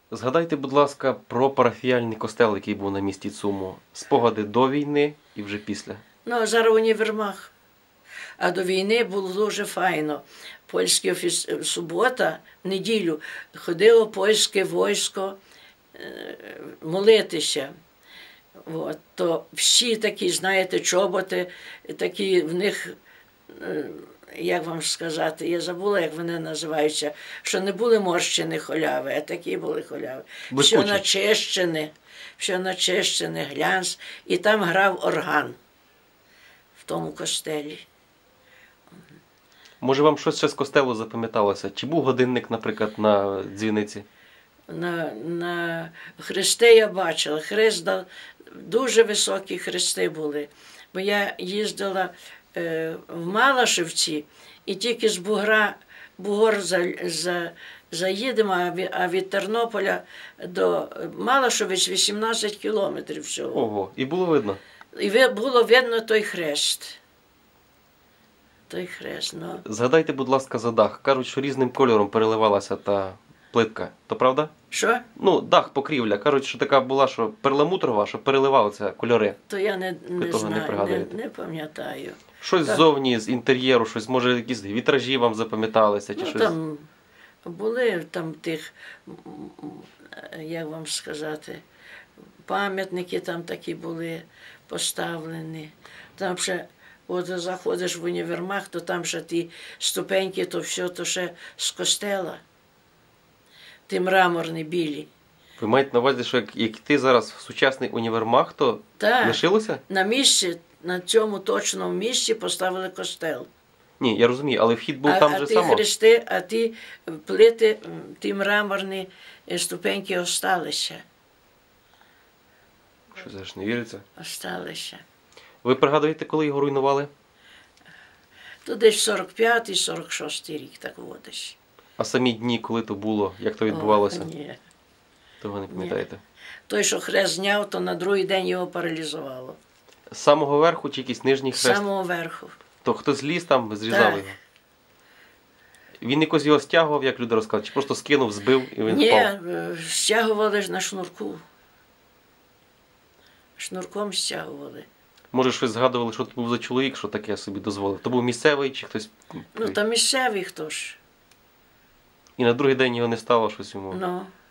Згадайте, будь ласка, про парафіяльний костел, який був на місці ЦУМу. Спогади до війни і вже після. Ну, зараз універмаг. А до війни було дуже файно. Польський субота, неділю, ходило польське військо молитися. От. То всі такі, знаєте, чоботи, такі в них, як вам сказати, я забула, як вони називаються, що не були морщені холяви, а такі були холяви. Все начищене, глянц, і там грав орган в тому костелі. Може, вам щось ще з костелу запам'яталося? Чи був годинник, наприклад, на дзвіниці? На хрести я бачила. Дуже високі хрести були. Бо я їздила в Малашівці, і тільки з Бугор заїдемо, а від Тернополя до Малашовець 18 кілометрів всього. Ого, і було видно? І було видно той хрест. Ну. Згадайте, будь ласка, за дах. Кажуть, що різним кольором переливалася та плитка. То правда? Що? Ну, дах, покрівля. Кажуть, що така була, що перламутрова, що переливалися кольори. То я не знаю, не пам'ятаю. Щось ззовні, з інтер'єру, щось, може, якісь вітражі вам запам'яталися? Чи щось? Там були тих, як вам сказати, пам'ятники там такі були поставлені. Там ще, от заходиш в універмаг, то там ще ті ступеньки, то все, то ще з костела. Ті мраморні білі. Ви маєте на увазі, що як йти зараз в сучасний універмаг, то лишилося? На місці, на цьому точному місці поставили костел. Ні, я розумію, але вхід був там же само. А ті плити, ті мраморні ступеньки осталися. Що це ж не віриться? Осталися. Ви пригадуєте, коли його руйнували? То десь 45-й, 46-й рік, так водиш. А самі дні, коли то було, як то відбувалося? Ні. Того не пам'ятаєте? Той, що хрест зняв, то на другий день його паралізувало. З самого верху чи якийсь нижній хрест? З самого верху. То хтось ліз там, зрізав його? Він якось його стягував, як люди розказують, чи просто скинув, збив і він впав? Ні, стягували ж на шнурку. Шнурком стягували. Може, щось згадували, що це був за чоловік, що таке собі дозволив? То був місцевий чи хтось? Ну, та місцевий хто ж. І на другий день його не стало щось йому? Ну.